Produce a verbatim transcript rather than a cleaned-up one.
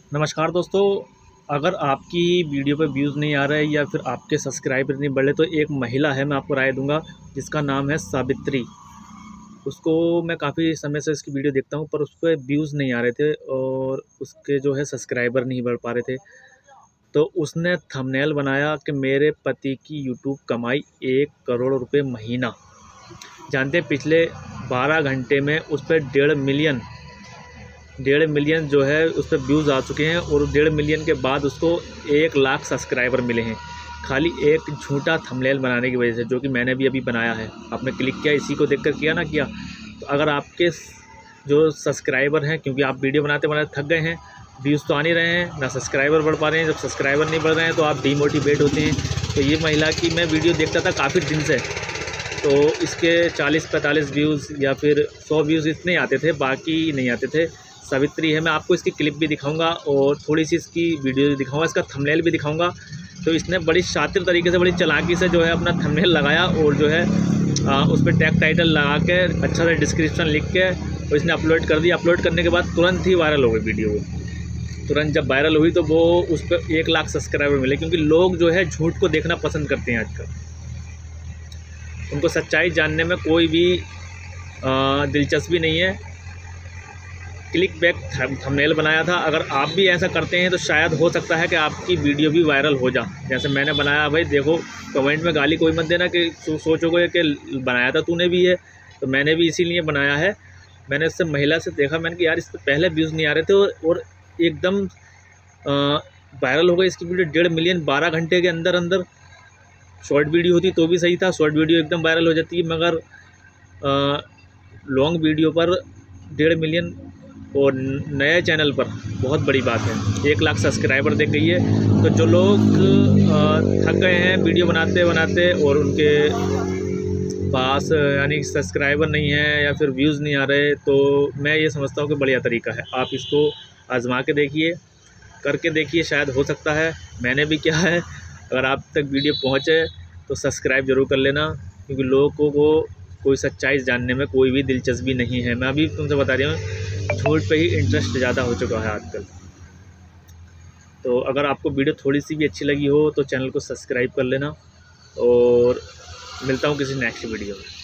नमस्कार दोस्तों। अगर आपकी वीडियो पे व्यूज़ नहीं आ रहे या फिर आपके सब्सक्राइबर नहीं बढ़ रहे तो एक महिला है, मैं आपको राय दूंगा, जिसका नाम है सावित्री। उसको मैं काफ़ी समय से इसकी वीडियो देखता हूँ, पर उस पर व्यूज़ नहीं आ रहे थे और उसके जो है सब्सक्राइबर नहीं बढ़ पा रहे थे। तो उसने थंबनेल बनाया कि मेरे पति की यूट्यूब कमाई एक करोड़ रुपये महीना। जानते हैं, पिछले बारह घंटे में उस पर डेढ़ मिलियन डेढ़ मिलियन जो है उस पर व्यूज़ आ चुके हैं और डेढ़ मिलियन के बाद उसको एक लाख सब्सक्राइबर मिले हैं, खाली एक झूठा थंबनेल बनाने की वजह से, जो कि मैंने भी अभी बनाया है। आपने क्लिक किया, इसी को देखकर किया ना किया। तो अगर आपके जो सब्सक्राइबर हैं, क्योंकि आप वीडियो बनाते बनाते थक गए हैं, व्यूज़ तो आ नहीं रहे हैं, ना सब्सक्राइबर बढ़ पा रहे हैं, जब सब्सक्राइबर नहीं बढ़ रहे हैं तो आप डीमोटिवेट होते हैं। तो ये महिला की मैं वीडियो देखता था काफ़ी दिन से, तो इसके चालीस पैंतालीस व्यूज़ या फिर सौ व्यूज़ इतने आते थे, बाकी नहीं आते थे। सावित्री है, मैं आपको इसकी क्लिप भी दिखाऊंगा और थोड़ी सी इसकी वीडियो भी दिखाऊंगा, इसका थंबनेल भी दिखाऊंगा। तो इसने बड़ी शातिर तरीके से, बड़ी चालाकी से जो है अपना थंबनेल लगाया और जो है आ, उस पर टैग टाइटल लगा के अच्छा सा डिस्क्रिप्शन लिख के और इसने अपलोड कर दिया। अपलोड करने के बाद तुरंत ही वायरल हो गई वीडियो। तुरंत जब वायरल हुई तो वो उस पर एक लाख सब्सक्राइबर मिले, क्योंकि लोग जो है झूठ को देखना पसंद करते हैं आजकल। उनको सच्चाई जानने में कोई भी दिलचस्पी नहीं है। क्लिक बैक थंबनेल बनाया था। अगर आप भी ऐसा करते हैं तो शायद हो सकता है कि आपकी वीडियो भी वायरल हो जा, जैसे मैंने बनाया। भाई देखो, कमेंट में गाली कोई मत देना कि सोचोगे कि बनाया था तूने भी है, तो मैंने भी इसीलिए बनाया है। मैंने इससे महिला से देखा, मैंने कि यार इस पर पहले व्यूज़ नहीं आ रहे थे और एकदम वायरल हो गई इसकी वीडियो। डेढ़ मिलियन बारह घंटे के अंदर अंदर। शॉर्ट वीडियो होती तो भी सही था, शॉर्ट वीडियो एकदम वायरल हो जाती है, मगर लॉन्ग वीडियो पर डेढ़ मिलियन और नए चैनल पर बहुत बड़ी बात है। एक लाख सब्सक्राइबर देख गई है। तो जो लोग थक गए हैं वीडियो बनाते बनाते और उनके पास यानी सब्सक्राइबर नहीं है या फिर व्यूज़ नहीं आ रहे, तो मैं ये समझता हूँ कि बढ़िया तरीका है, आप इसको आजमा के देखिए, करके देखिए, शायद हो सकता है। मैंने भी किया है। अगर आप तक वीडियो पहुँचे तो सब्सक्राइब ज़रूर कर लेना, क्योंकि लोगों को कोई सच्चाई जानने में कोई भी दिलचस्पी नहीं है। मैं अभी तुमसे बता रही हूँ, झूठ पे ही इंटरेस्ट ज़्यादा हो चुका है आजकल। तो अगर आपको वीडियो थोड़ी सी भी अच्छी लगी हो तो चैनल को सब्सक्राइब कर लेना और मिलता हूँ किसी नेक्स्ट वीडियो में।